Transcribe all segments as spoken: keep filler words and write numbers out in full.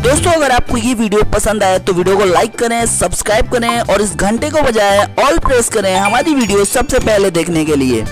दोस्तों अगर आपको ये वीडियो पसंद आए तो वीडियो को लाइक करें, सब्सक्राइब करें और इस घंटे को बजाय ऑल प्रेस करें हमारी वीडियो सबसे पहले देखने के लिए।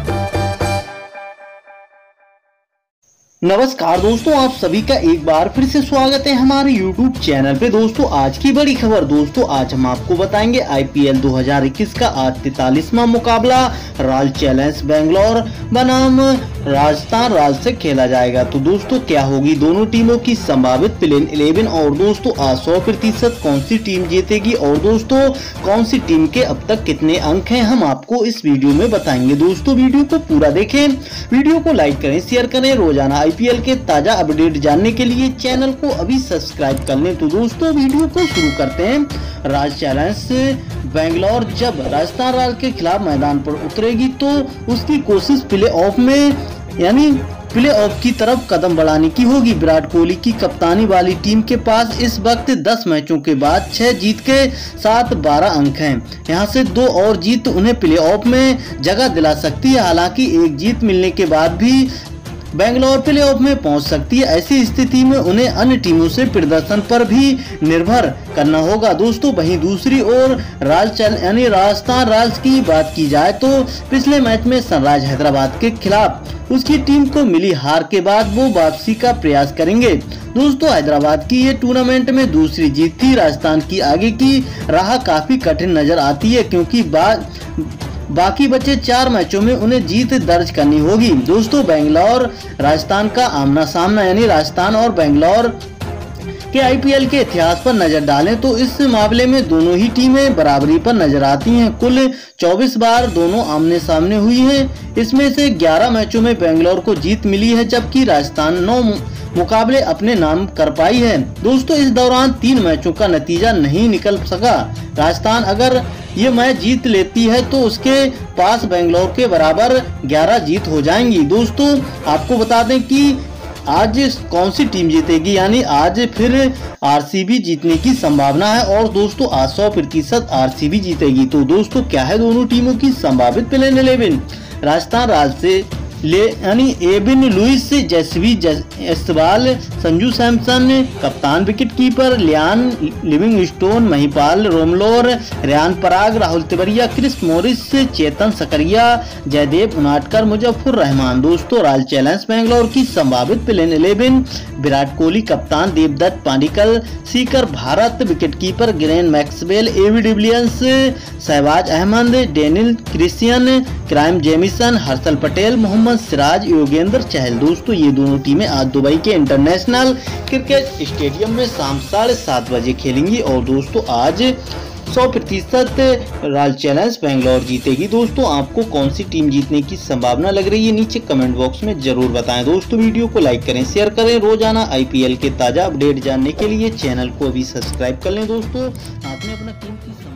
नमस्कार दोस्तों, आप सभी का एक बार फिर से स्वागत है हमारे यूट्यूब चैनल पे। दोस्तों आज की बड़ी खबर, दोस्तों आज हम आपको बताएंगे आईपीएल दो हज़ार इक्कीस का आज तैतालीसवां मुकाबला रॉयल चैलेंजर्स बेंगलोर बनाम राजस्थान रॉयल्स से खेला जाएगा। तो दोस्तों क्या होगी दोनों टीमों की संभावित प्लेइंग इलेवन और दोस्तों आज सौ प्रतिशत कौन सी टीम जीतेगी और दोस्तों कौन सी टीम के अब तक कितने अंक हैं, हम आपको इस वीडियो में बताएंगे। दोस्तों वीडियो को पूरा देखें, वीडियो को लाइक करें, शेयर करें। रोजाना आईपीएल के ताजा अपडेट जानने के लिए चैनल को अभी सब्सक्राइब कर लें। तो दोस्तों वीडियो को शुरू करते हैं। रॉयल चैलेंजर्स बेंगलोर जब राजस्थान रॉयल्स के खिलाफ मैदान पर उतरेगी तो उसकी कोशिश प्ले ऑफ में यानी प्ले ऑफ की तरफ कदम बढ़ाने की होगी। विराट कोहली की कप्तानी वाली टीम के पास इस वक्त दस मैचों के बाद छह जीत के साथ बारह अंक हैं। यहां से दो और जीत उन्हें प्ले ऑफ में जगह दिला सकती है। हालांकि एक जीत मिलने के बाद भी बेंगलोर प्ले ऑफ में पहुंच सकती है। ऐसी स्थिति में उन्हें अन्य टीमों से प्रदर्शन पर भी निर्भर करना होगा। दोस्तों वहीं दूसरी ओर रॉयल यानी राजस्थान रॉयल्स की बात की जाए तो पिछले मैच में सनराइज हैदराबाद के खिलाफ उसकी टीम को मिली हार के बाद वो वापसी का प्रयास करेंगे। दोस्तों हैदराबाद की ये टूर्नामेंट में दूसरी जीत थी। राजस्थान की आगे की राह काफी कठिन नजर आती है क्योंकि बाद बाकी बचे चार मैचों में उन्हें जीत दर्ज करनी होगी। दोस्तों बेंगलोर राजस्थान का आमना सामना यानी राजस्थान और बेंगलोर के आईपीएल के इतिहास पर नजर डालें तो इस मामले में दोनों ही टीमें बराबरी पर नजर आती हैं। कुल चौबीस बार दोनों आमने सामने हुई हैं। इसमें से ग्यारह मैचों में बेंगलोर को जीत मिली है जबकि राजस्थान नौ मुकाबले अपने नाम कर पाई है। दोस्तों इस दौरान तीन मैचों का नतीजा नहीं निकल सका। राजस्थान अगर ये मैच जीत लेती है तो उसके पास बेंगलोर के बराबर ग्यारह जीत हो जाएंगी। दोस्तों आपको बता दें कि आज कौन सी टीम जीतेगी, यानी आज फिर आरसीबी जीतने की संभावना है और दोस्तों आज सौ प्रतिशत आरसीबी जीतेगी। तो दोस्तों क्या है दोनों टीमों की संभावित प्लेइंग इलेवन। राजस्थान रॉयल्स से ले यानी एबिन लुइस, जसवी जयसवाल, संजू सैमसन कप्तान, wicket keeper Liam Livingstone, Mahipal Lomror, Riyan Parag, Rahul Tiwari, Chris Morris, Chetan Sakariya, Jaydev Unadkat, Muzaffar Rahman. दोस्तों रॉयल चैलेंजर्स बेंगलोर की संभावित प्लेइंग इलेवन विराट कोहली कप्तान, Devdutt Padikkal Srikar Bharat, wicket keeper Glenn Maxwell, AB de Villiers, Shahbaz Ahmed, Daniel Christian, क्राइम जेमिसन, हर्षल पटेल, मोहम्मद सिराज, योगेंद्र चहल। दोस्तों ये दोनों टीमें आज दुबई के इंटरनेशनल क्रिकेट स्टेडियम में शाम साढ़े सात बजे खेलेंगी और दोस्तों आज सौ प्रतिशत रॉयल चैलेंजर्स बेंगलोर जीतेगी। दोस्तों आपको कौन सी टीम जीतने की संभावना लग रही है नीचे कमेंट बॉक्स में जरूर बताएं। दोस्तों वीडियो को लाइक करें, शेयर करें। रोजाना आईपीएल के ताजा अपडेट जानने के लिए चैनल को अभी सब्सक्राइब कर लें। दोस्तों आपने अपना कीमती